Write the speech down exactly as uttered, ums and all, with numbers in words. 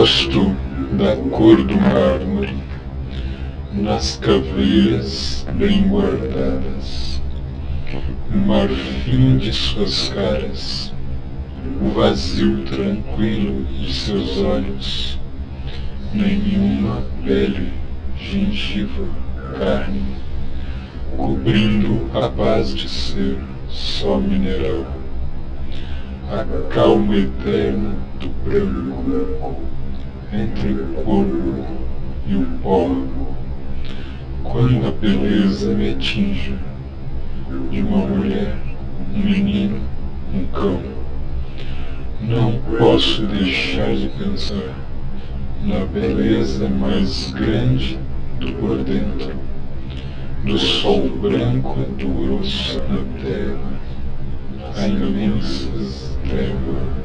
Gosto da cor do mármore, nas caveiras bem guardadas, o marfim de suas caras, o vazio tranquilo de seus olhos, nenhuma pele, gengiva, carne, cobrindo a paz de ser só mineral, a calma eterna do branco, entre o corpo e o pó, quando a beleza me atinge, de uma mulher, um menino, um cão, não posso deixar de pensar na beleza mais grande do por dentro, do sol branco do grosso na terra, a imensas trevas.